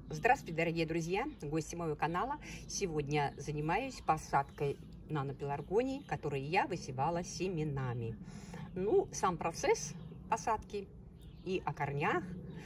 Здравствуйте, дорогие друзья, гости моего канала. Сегодня занимаюсь посадкой нано-пеларгонии, которые я высевала семенами. Сам процесс посадки и о корнях,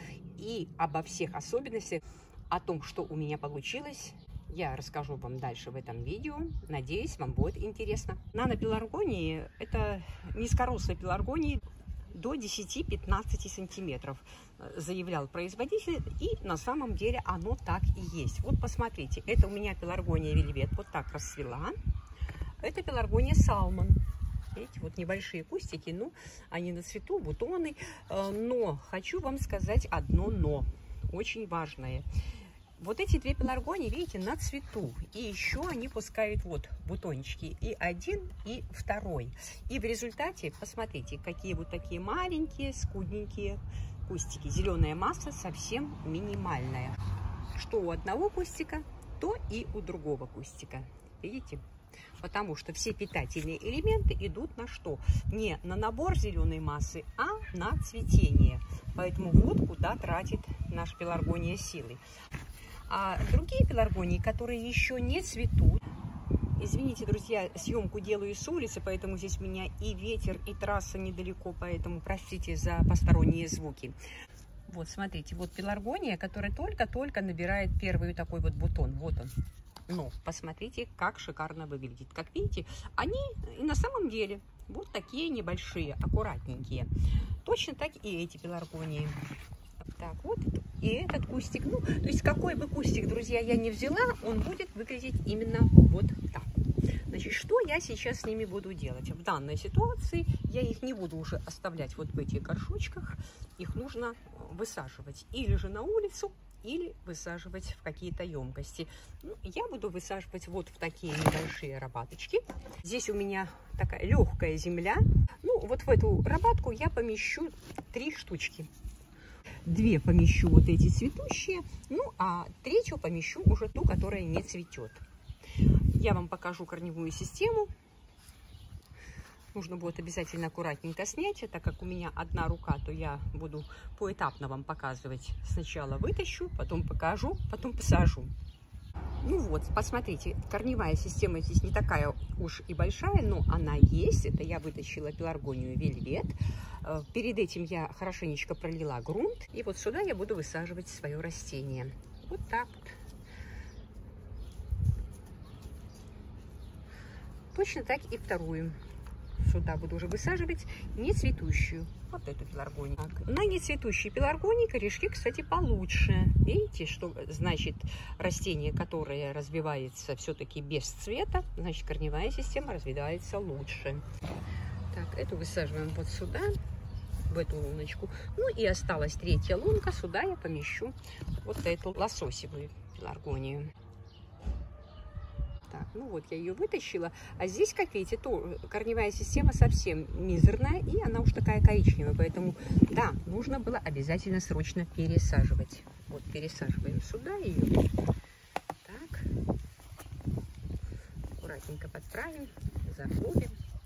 и обо всех особенностях, о том, что у меня получилось, я расскажу вам дальше в этом видео. Надеюсь, вам будет интересно. Нано-пеларгонии – это низкорослые пеларгонии до 10-15 сантиметров, заявлял производитель, и на самом деле оно так и есть. Вот посмотрите, это у меня пеларгония вельвет, вот так расцвела. Это пеларгония салмон. Видите, вот небольшие кустики, они на цвету, бутоны. Но хочу вам сказать одно но, очень важное. Вот эти две пеларгонии, видите, на цвету. И еще они пускают вот бутончики. И один, и второй. И в результате, посмотрите, какие вот такие маленькие, скудненькие кустики. Зеленая масса совсем минимальная. Что у одного кустика, то и у другого кустика. Видите? Потому что все питательные элементы идут на что? Не на набор зеленой массы, а на цветение. Поэтому вот куда тратит наша пеларгония силы. А другие пеларгонии, которые еще не цветут, извините, друзья, съемку делаю с улицы, поэтому здесь у меня и ветер, и трасса недалеко, поэтому простите за посторонние звуки. Вот, смотрите, вот пеларгония, которая только-только набирает первый такой вот бутон. Вот он. Но посмотрите, как шикарно выглядит. Как видите, они и на самом деле вот такие небольшие, аккуратненькие. Точно так и эти пеларгонии. Так, вот и этот кустик. То есть какой бы кустик, друзья, я не взяла, он будет выглядеть именно вот так. Значит, что я сейчас с ними буду делать? В данной ситуации я их не буду уже оставлять вот в этих горшочках. Их нужно высаживать или же на улицу, или высаживать в какие-то емкости. Я буду высаживать вот в такие небольшие рабаточки. Здесь у меня такая легкая земля. Вот в эту рабатку я помещу 3 штучки. 2 помещу вот эти цветущие, а 3-ю помещу уже ту, которая не цветет. Я вам покажу корневую систему. Нужно будет обязательно аккуратненько снять, так как у меня одна рука, то я буду поэтапно вам показывать. Сначала вытащу, потом покажу, потом посажу. Вот, посмотрите, корневая система здесь не такая уж и большая, но она есть. Это я вытащила пеларгонию вельвет. Перед этим я хорошенечко пролила грунт. И вот сюда я буду высаживать свое растение. Вот так вот. Точно так и вторую. Сюда буду уже высаживать не цветущую. Вот эту пеларгонию. На нецветущей пеларгонии корешки, кстати, получше. Видите, что значит растение, которое развивается все-таки без цвета, значит корневая система развивается лучше. Так, эту высаживаем вот сюда, в эту луночку. И осталась 3-я лунка. Сюда я помещу вот эту лососевую пеларгонию. Так, вот я ее вытащила. А здесь, как видите, корневая система совсем мизерная, и она уж такая коричневая. Поэтому, да, нужно было обязательно срочно пересаживать. Вот, пересаживаем сюда ее. Так. Аккуратненько подправим, заглубим.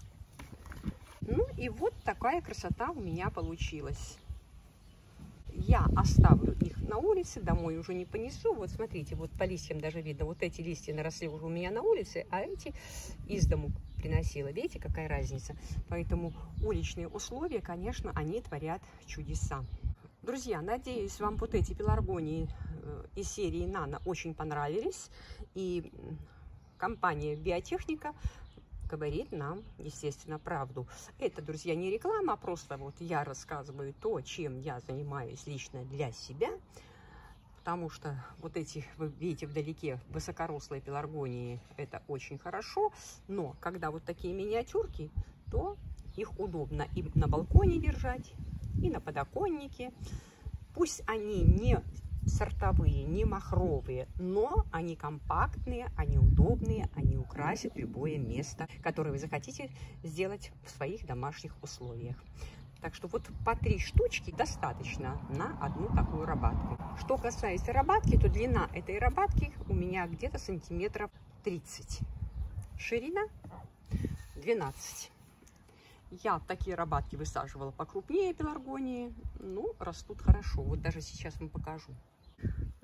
И вот такая красота у меня получилась. Я оставлю их на улице, домой уже не понесу. Вот смотрите, вот по листьям даже видно, вот эти листья наросли уже у меня на улице, а эти из дому приносила. Видите, какая разница? Поэтому уличные условия, конечно, они творят чудеса. Друзья, надеюсь, вам вот эти пеларгонии из серии Нано очень понравились. И компания Биотехника говорит нам, естественно, правду. Это, друзья, не реклама, а просто вот я рассказываю то, чем я занимаюсь лично для себя. Потому что вот эти, вы видите, вдалеке высокорослые пеларгонии, это очень хорошо. Но когда вот такие миниатюрки, то их удобно и на балконе держать, и на подоконнике. Пусть они не сортовые, не махровые, но они компактные, они удобные, они украсят любое место, которое вы захотите сделать в своих домашних условиях. Так что вот по 3 штучки достаточно на одну такую рабатку. Что касается рабатки, то длина этой рабатки у меня где-то сантиметров 30. Ширина 12. Я такие рабатки высаживала покрупнее пеларгонии, растут хорошо. Вот даже сейчас вам покажу.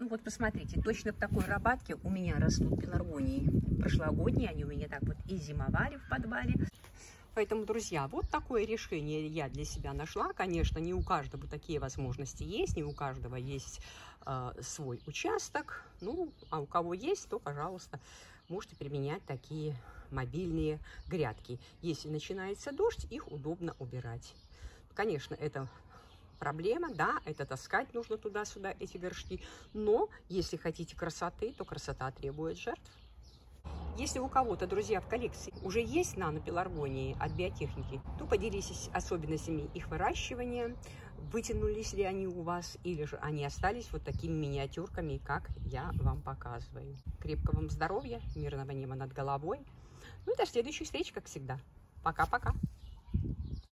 Ну вот посмотрите, точно в такой рабатке у меня растут пеларгонии. Прошлогодние они у меня так вот и зимовали в подвале. Поэтому, друзья, вот такое решение я для себя нашла. Конечно, не у каждого такие возможности есть, не у каждого есть свой участок. Ну, а у кого есть, то, пожалуйста, можете применять такие мобильные грядки. Если начинается дождь, их удобно убирать. Конечно, это проблема, да, это таскать нужно туда-сюда эти горшки. Но если хотите красоты, то красота требует жертв. Если у кого-то, друзья, в коллекции уже есть нано-пеларгонии от биотехники, то поделитесь особенностями их выращивания, вытянулись ли они у вас, или же они остались вот такими миниатюрками, как я вам показываю. Крепкого вам здоровья, мирного неба над головой. Ну и до следующих встреч, как всегда. Пока-пока.